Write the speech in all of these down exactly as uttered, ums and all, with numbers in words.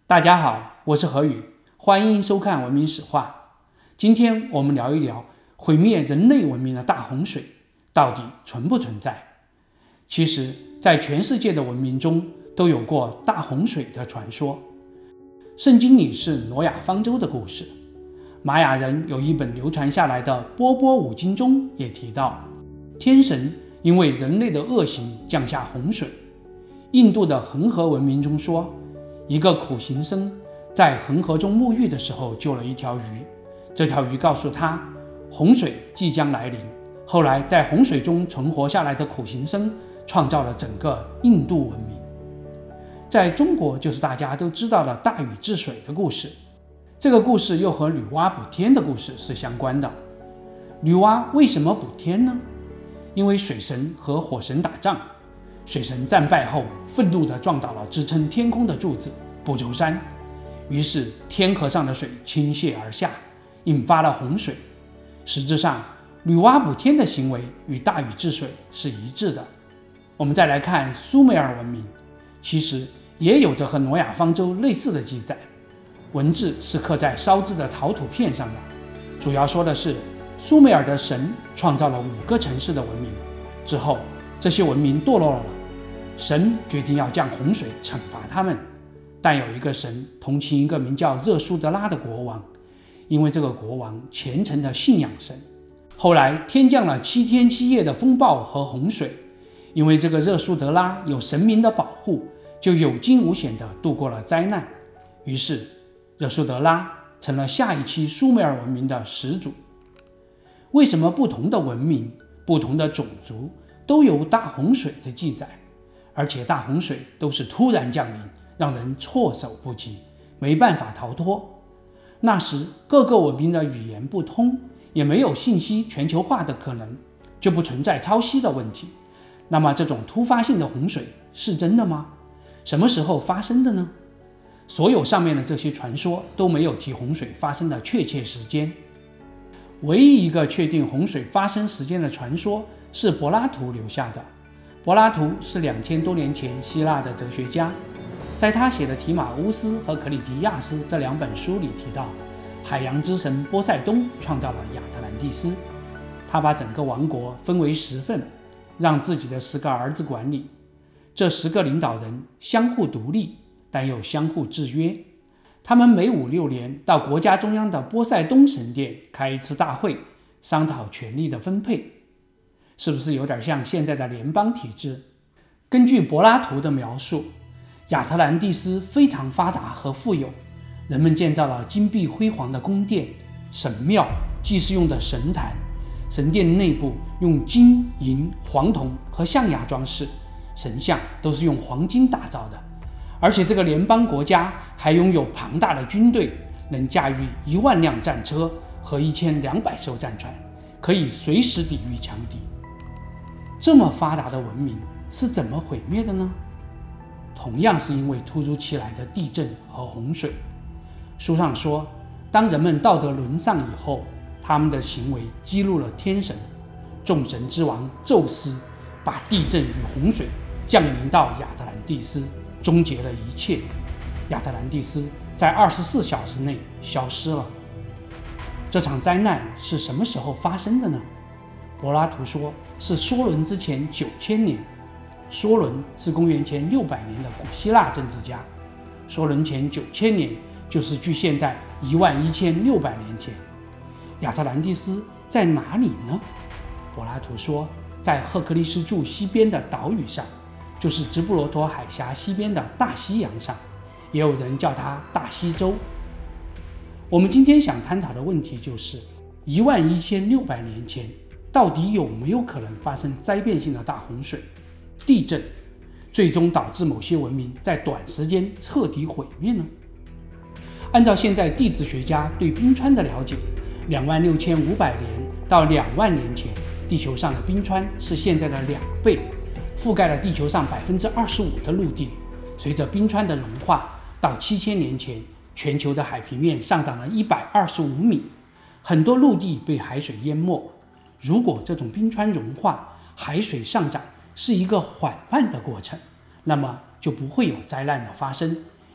大家好，我是何宇，欢迎收看文明史话。今天我们聊一聊毁灭人类文明的大洪水到底存不存在。其实在全世界的文明中都有过大洪水的传说。圣经里是挪亚方舟的故事，玛雅人有一本流传下来的波波五经中也提到，天神因为人类的恶行降下洪水。印度的恒河文明中说，一个苦行僧在恒河中沐浴的时候救了一条鱼，这条鱼告诉他洪水即将来临。后来在洪水中存活下来的苦行僧创造了整个印度文明。在中国就是大家都知道的大禹治水的故事，这个故事又和女娲补天的故事是相关的。女娲为什么补天呢？因为水神和火神打仗，水神战败后愤怒地撞倒了支撑天空的柱子不周山，于是天河上的水倾泻而下，引发了洪水。实质上女娲补天的行为与大禹治水是一致的。我们再来看苏美尔文明，其实也有着和挪亚方舟类似的记载，文字是刻在烧制的陶土片上的，主要说的是苏美尔的神创造了五个城市的文明，之后这些文明堕落了，神决定要降洪水惩罚他们。但有一个神同情一个名叫热苏德拉的国王，因为这个国王虔诚的信仰神。后来天降了七天七夜的风暴和洪水，因为这个热苏德拉有神明的保护，就有惊无险地度过了灾难。于是热苏德拉成了下一期苏美尔文明的始祖。为什么不同的文明、不同的种族都有大洪水的记载，而且大洪水都是突然降临，让人措手不及，没办法逃脱？那时各个文明的语言不通，也没有信息全球化的可能，就不存在抄袭的问题。那么这种突发性的洪水是真的吗？什么时候发生的呢？所有上面的这些传说都没有提洪水发生的确切时间。唯一一个确定洪水发生时间的传说是柏拉图留下的。柏拉图是两千多年前希腊的哲学家，在他写的《提马乌斯》和《克里提亚斯》这两本书里提到，海洋之神波塞冬创造了亚特兰蒂斯，他把整个王国分为十份，让自己的十个儿子管理。这十个领导人相互独立，但又相互制约。他们每五六年到国家中央的波塞冬神殿开一次大会，商讨权力的分配。是不是有点像现在的联邦体制？根据柏拉图的描述，亚特兰蒂斯非常发达和富有，人们建造了金碧辉煌的宫殿、神庙、祭祀用的神坛，神殿内部用金银黄铜和象牙装饰，神像都是用黄金打造的。而且这个联邦国家还拥有庞大的军队，能驾驭一万辆战车和一千两百艘战船，可以随时抵御强敌。这么发达的文明是怎么毁灭的呢？同样是因为突如其来的地震和洪水。书上说，当人们道德沦丧以后，他们的行为激怒了天神，众神之王宙斯把地震与洪水降临到亚特兰蒂斯，终结了一切。亚特兰蒂斯在二十四小时内消失了。这场灾难是什么时候发生的呢？柏拉图说是梭伦之前九千年。梭伦是公元前六百年的古希腊政治家，梭伦前九千年就是距现在一万一千六百年前。亚特兰蒂斯在哪里呢？柏拉图说在赫克利斯柱西边的岛屿上，就是直布罗陀海峡西边的大西洋上，也有人叫它大西洲。我们今天想探讨的问题就是一万一千六百年前到底有没有可能发生灾变性的大洪水、地震，最终导致某些文明在短时间彻底毁灭呢？按照现在地质学家对冰川的了解，两万六千五百年到两万年前，地球上的冰川是现在的两倍，覆盖了地球上 百分之二十五 的陆地。随着冰川的融化，到七千年前，全球的海平面上涨了一百二十五米，很多陆地被海水淹没。如果这种冰川融化，海水上涨是一个缓慢的过程，那么就不会有灾难的发生，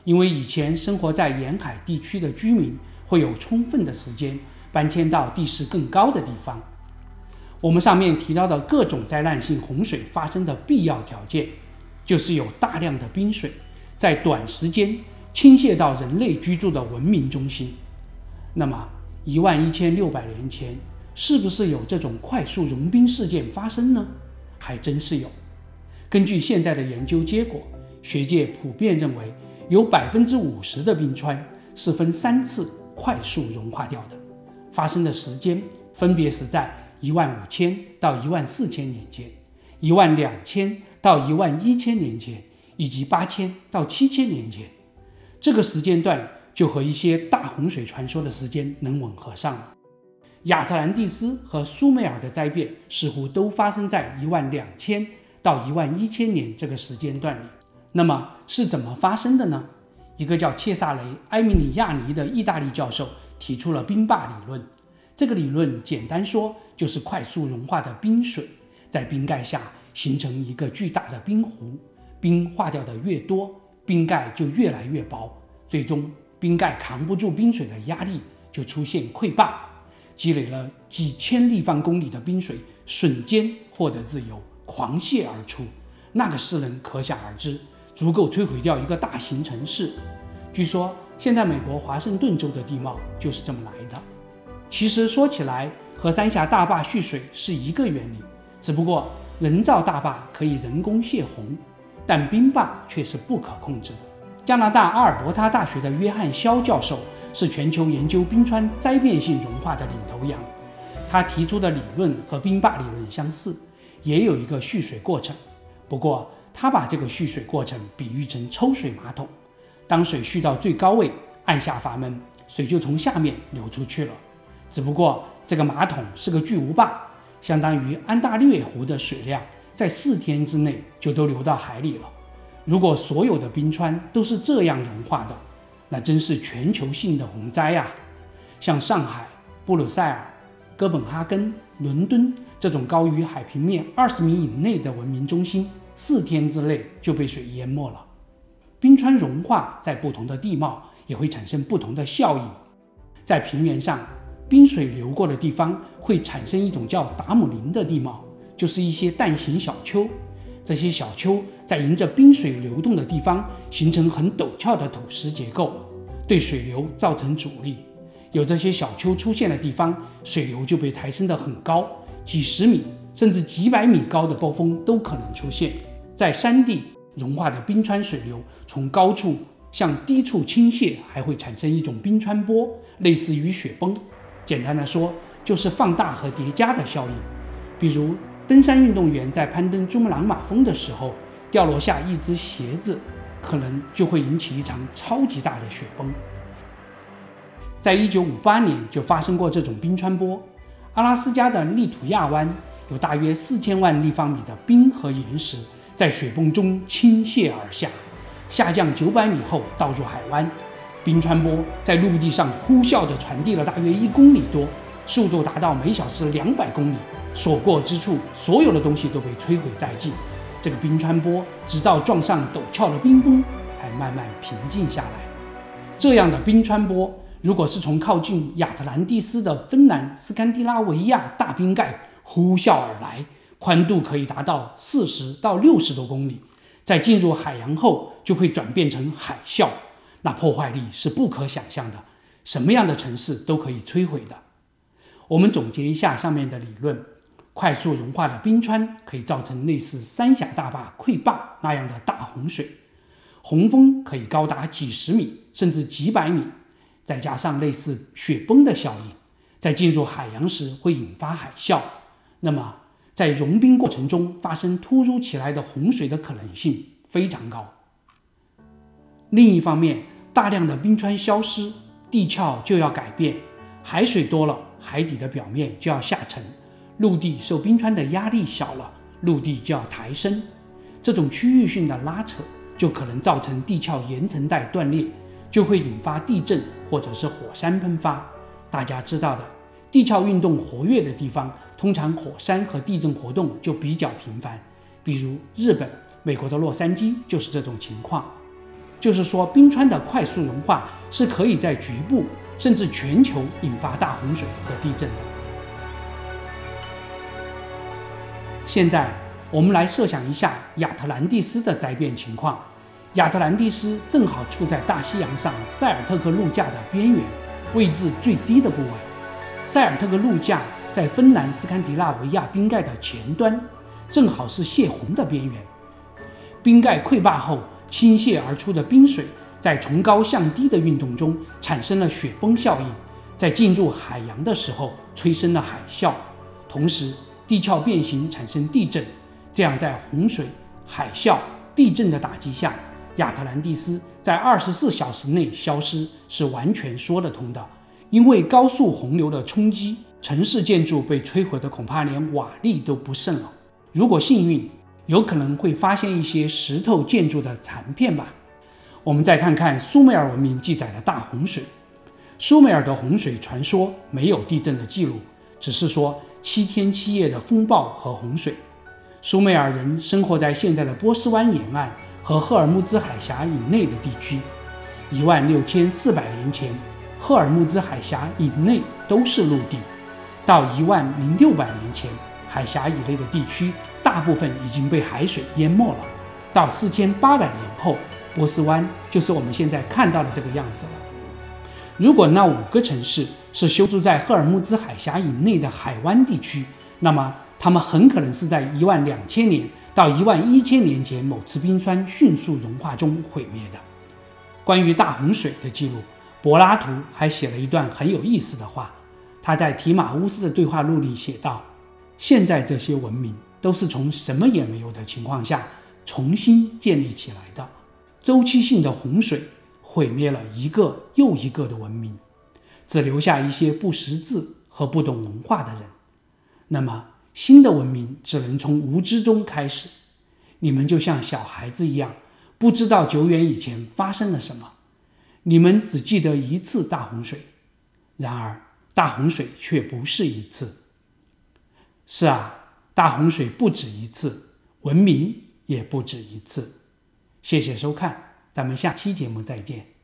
因为以前生活在沿海地区的居民会有充分的时间搬迁到地势更高的地方。我们上面提到的各种灾难性洪水发生的必要条件，就是有大量的冰水在短时间倾泻到人类居住的文明中心。那么一万一千六百年前是不是有这种快速融冰事件发生呢？还真是有。根据现在的研究结果，学界普遍认为有 百分之五十 的冰川是分三次快速融化掉的，发生的时间分别是在一万五千到一万四千年间、一万两千到一万一千年间，以及八千到七千年间。这个时间段就和一些大洪水传说的时间能吻合上了。亚特兰蒂斯和苏美尔的灾变似乎都发生在一万两千到一万一千年这个时间段里。那么是怎么发生的呢？一个叫切萨雷·埃米里亚尼的意大利教授提出了冰坝理论。这个理论简单说就是快速融化的冰水在冰盖下形成一个巨大的冰湖，冰化掉的越多，冰盖就越来越薄，最终冰盖扛不住冰水的压力，就出现溃坝，积累了几千立方公里的冰水瞬间获得自由，狂泻而出，那个势能可想而知，足够摧毁掉一个大型城市。据说现在美国华盛顿州的地貌就是这么来的。其实说起来和三峡大坝蓄水是一个原理，只不过人造大坝可以人工泄洪，但冰坝却是不可控制的。加拿大阿尔伯塔大学的约翰肖教授是全球研究冰川灾变性融化的领头羊，他提出的理论和冰坝理论相似，也有一个蓄水过程。不过他把这个蓄水过程比喻成抽水马桶，当水蓄到最高位，按下阀门，水就从下面流出去了。只不过这个马桶是个巨无霸，相当于安大略湖的水量在四天之内就都流到海里了。如果所有的冰川都是这样融化的，那真是全球性的洪灾啊！像上海、布鲁塞尔、哥本哈根、伦敦这种高于海平面二十米以内的文明中心，四天之内就被水淹没了。冰川融化在不同的地貌也会产生不同的效应。在平原上，冰水流过的地方会产生一种叫达姆林的地貌，就是一些蛋形小丘。这些小丘在沿着冰水流动的地方形成很陡峭的土石结构，对水流造成阻力。有这些小丘出现的地方，水流就被抬升得很高，几十米甚至几百米高的暴风都可能出现。在山地，融化的冰川水流从高处向低处倾泻，还会产生一种冰川波，类似于雪崩。简单的说，就是放大和叠加的效应。比如登山运动员在攀登珠穆朗玛峰的时候，掉落下一只鞋子，可能就会引起一场超级大的雪崩。在一九五八年就发生过这种冰川波。阿拉斯加的利图亚湾有大约四千万立方米的冰和岩石在雪崩中倾泻而下，下降九百米后倒入海湾。冰川波在陆地上呼啸地传递了大约一公里多，速度达到每小时两百公里，所过之处，所有的东西都被摧毁殆尽。这个冰川波直到撞上陡峭的冰峰，才慢慢平静下来。这样的冰川波，如果是从靠近亚特兰蒂斯的芬兰斯堪的拉维亚大冰盖呼啸而来，宽度可以达到四十到六十多公里，在进入海洋后就会转变成海啸，那破坏力是不可想象的，什么样的城市都可以摧毁的。我们总结一下上面的理论，快速融化的冰川可以造成类似三峡大坝溃坝那样的大洪水，洪峰可以高达几十米甚至几百米，再加上类似雪崩的效应，在进入海洋时会引发海啸。那么在融冰过程中发生突如其来的洪水的可能性非常高。另一方面，大量的冰川消失，地壳就要改变，海水多了，海底的表面就要下沉，陆地受冰川的压力小了，陆地就要抬升。这种区域性的拉扯就可能造成地壳岩层带断裂，就会引发地震或者是火山喷发。大家知道的，地壳运动活跃的地方，通常火山和地震活动就比较频繁，比如日本、美国的洛杉矶就是这种情况。 就是说冰川的快速融化是可以在局部甚至全球引发大洪水和地震的。现在我们来设想一下亚特兰蒂斯的灾变情况。亚特兰蒂斯正好处在大西洋上塞尔特克陆架的边缘，位置最低的部位。塞尔特克陆架在芬兰斯堪的纳维亚冰盖的前端，正好是泄洪的边缘。冰盖溃坝后倾泻而出的冰水在从高向低的运动中产生了雪崩效应，在进入海洋的时候催生了海啸，同时地壳变形产生地震。这样在洪水、海啸、地震的打击下，亚特兰蒂斯在二十四小时内消失是完全说得通的。因为高速洪流的冲击，城市建筑被摧毁的恐怕连瓦砾都不剩了。如果幸运，有可能会发现一些石头建筑的残片吧。我们再看看苏美尔文明记载的大洪水。苏美尔的洪水传说没有地震的记录，只是说七天七夜的风暴和洪水。苏美尔人生活在现在的波斯湾沿岸和赫尔木兹海峡以内的地区。一万六千四百年前，赫尔木兹海峡以内都是陆地，到一万零六百年前，海峡以内的地区大部分已经被海水淹没了。到四千八百年后，波斯湾就是我们现在看到的这个样子了。如果那五个城市是修筑在赫尔木兹海峡以内的海湾地区，那么它们很可能是在一万两千年到一万一千年前某次冰川迅速融化中毁灭的。关于大洪水的记录，柏拉图还写了一段很有意思的话。他在提马乌斯的对话录里写道：现在这些文明都是从什么也没有的情况下重新建立起来的。周期性的洪水毁灭了一个又一个的文明，只留下一些不识字和不懂文化的人。那么新的文明只能从无知中开始。你们就像小孩子一样，不知道久远以前发生了什么。你们只记得一次大洪水，然而大洪水却不是一次。是啊，大洪水不止一次，文明也不止一次。谢谢收看，咱们下期节目再见。